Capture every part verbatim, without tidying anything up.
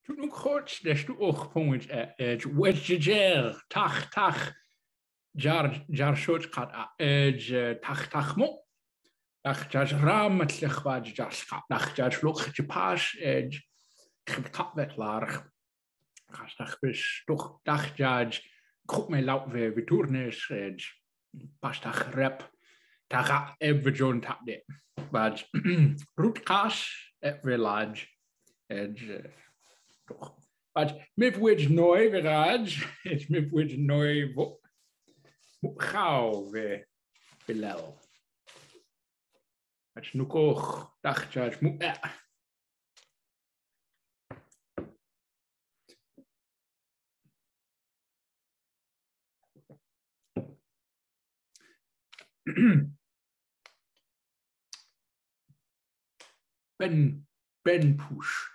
Toen ook goed, dat is ook punt. Het wejHa, tach, tach, jar, jar soort qaD'a. Het tach, tach mo. DaHjaj ram het zich wat jar schap. DaHjaj lok je pas. Het gebeurt met laag. Als dat is toch DaHjaj. Groep mij laut weer weer toernis. Het pas dat rap. Daar gaat even zo'n tap dit. Maar roetkaas, het weer laag. Het toch. Maar met which nooit weer laag. Het met which nooit wat gauw weer belel. Het is nu ook DaHjaj moet er. Ben ben push.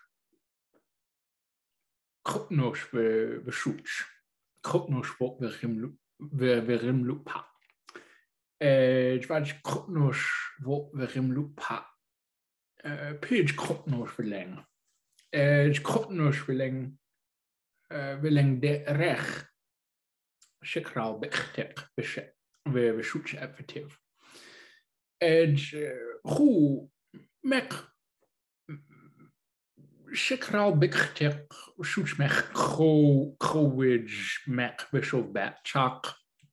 Qo'noSvo besuch. Qo'noSvo wejHa. Het was Qo'noSvo wejHa. Page Qo'noSvo verlengen. Het Qo'noSvo verlengen. Verlengen de recht. Sekral bektek. We besuch effectief. Het hoe met Sekral bektek. Besuch met Qo'noSvo met boSov'a. Chak.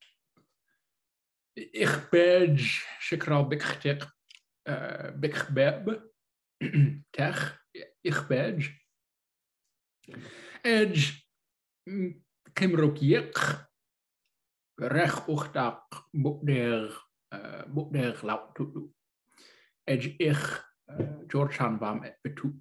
Ik ben sekral bektek. Bekbeb. Tech. Ik ben. En Kimrokjek. Recht ochtak. Boekder. Boekder laut toe. En ik. George Han wam het betoe.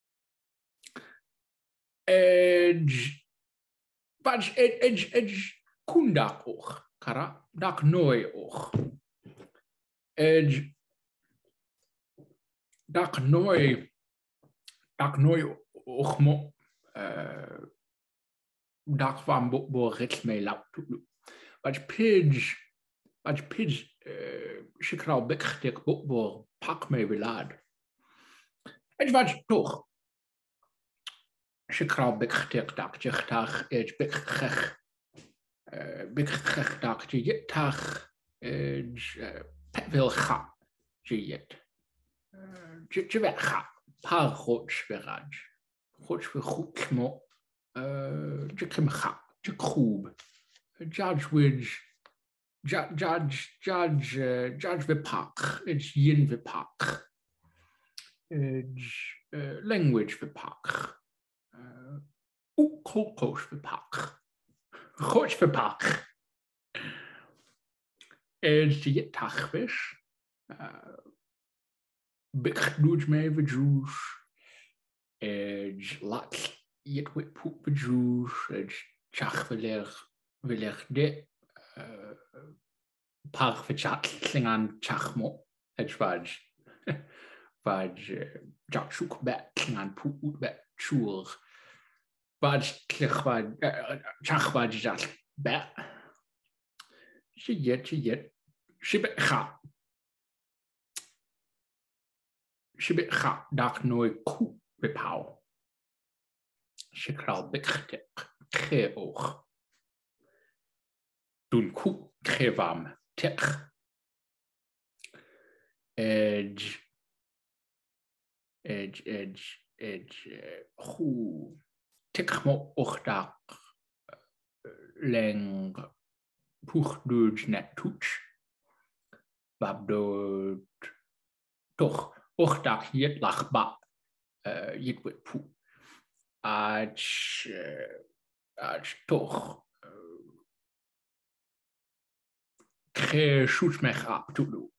En. Wat is het? Kundak ook. Kara. Dak nooit ook. En. Dak nooit. Dak nooit ook mo. Dak van bo rit mee laut toe. Wat page. Wat page. Sekral bektek bo bo pak mee belad. Het was toch. Sekral bektek dak je dag. Het bektek. Bektek dak je dag. Het wil gaan. Je het. Je weet gaan. Paar goeds verraad. Goeds voor goed mo. Je kan gaan. Je groep. Judge with. Judge, judge, judge we pak. Het yin we pak. Language we pak. Ook kokos we pak. Goeds we pak. Het je tachwis. Big mee we juice. Het laat je het poep we juice. Het chach we leg we leg de. Paar verchatling aan chachmo. Het was. Was jakzoek bet aan poep bet choer. Was klich was chach was dat bet. Ze jet ze jet. Ze bet ga. Ze bet ga. Dag nooit koe bepauw. Ze kral bektek. Ge oog. Doen koe gevam. Tech. Edge. Edge, edge, edge. Hoe. Tech mo ochdak. Leng. Poeg dood net toets. Babdood. Toch. Ochdak jet lag ba. Jet wit poe. Ach. Ach toch. Ge shoot me grap toe doen.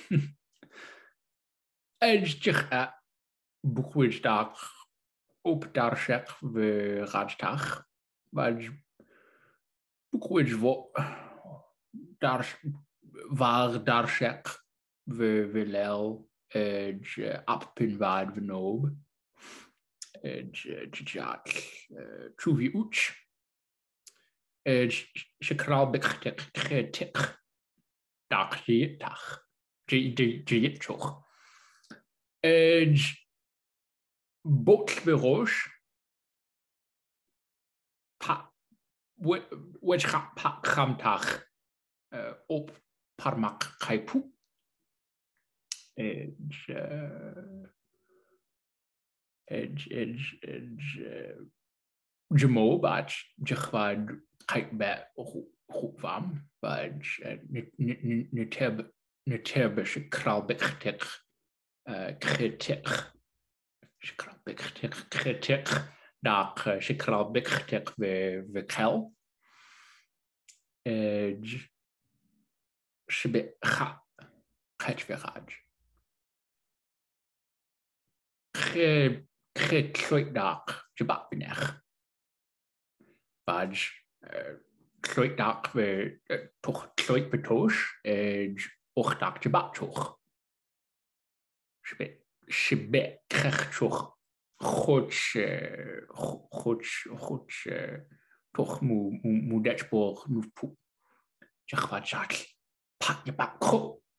En zich a boekwits dag op daar zeg we raadstag. Maar boekwits wat daar waar daar zeg we willen en appin waar we noob. En ja, troevi uch. En ze kraal bektek getek. Dag je dag. Je je je toch. En bot beroos. wejHa chamtach op parmak kaipu. Edge, edge, edge, edge, jamo batch, jachvad qaD'a خوفام باج نتاب نتاب شكرال بختك كريتك شكرال بختك كريتك داق شكرال بختك بكل اج شبه خا خاج في خاج خي خي تلوي داق جبا بنخ باج Tloit dak we toch tloit betoos, ed och dak je batchoch. Shbe shbe krechchoch, choch choch choch toch mu mu dechborg nu pu. Jachvat jatl, pat je bakko.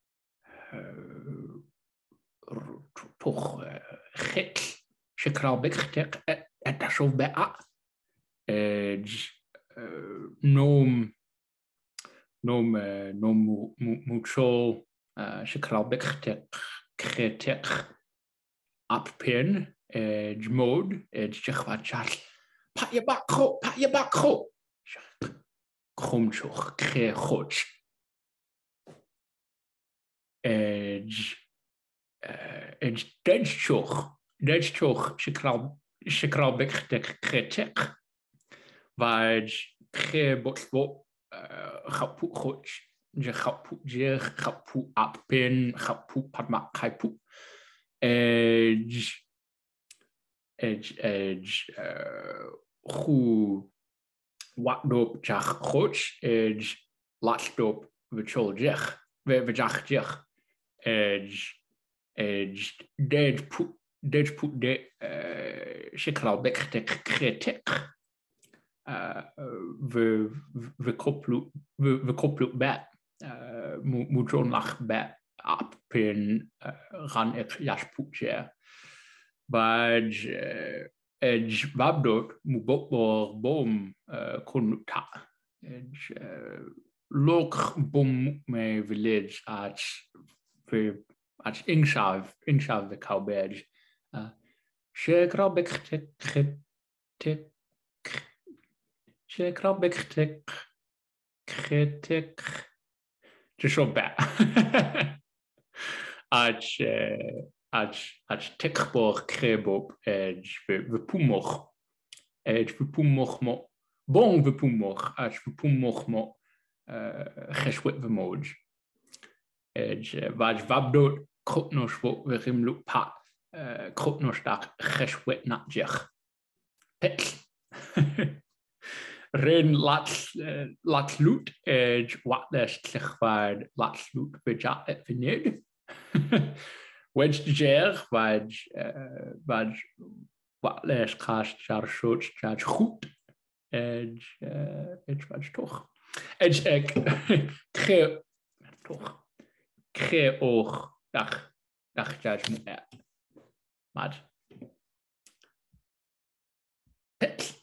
Toch gek, shekral bektek et dasov bea. Ed Nom, nom, nom mucho, shekral bektek, kretek, appen, jmod, jechvat jal, pa je bakko, pa je bakko, kromchoch, krechoch, edge, edge, dejchoch, dejchoch, shekral, shekral bektek, kretek. Vaj khe boSov'a chapu choch, je chapu je chapu appen chapu parmak kaipu, edge edge edge who wat dop jach choch, edge lat dop v'chol jech v'jach jech, edge edge dej pu dej pu de shekral bektek kretek. We we koppelen we we koppelen bij moet zo'n lach bij op pen gaan ik jaspoetje bij edge wabdot moet bokbor boom kon ta edge lok boom me village als we als inshav inshav de cowbedge shekral bektek kretek Shekral bektek kretek just so bad. Ach ach ach tekbor krebob edge we pumoch edge we pumoch mo bon we pumoch ach we pumoch mo HeSwI we moj edge vaj vabdot Qo'noSvo veiHimlu'pa Qo'noStak HeSwI natjech pet. Ren lat lat lut edge wat les tlichvad lat lut vejHa et vined. wejHa vaj vaj wat les cast jar shots jar goed edge edge vaj toch edge ek kre toch kre och dag DaHjaj moet mat pet.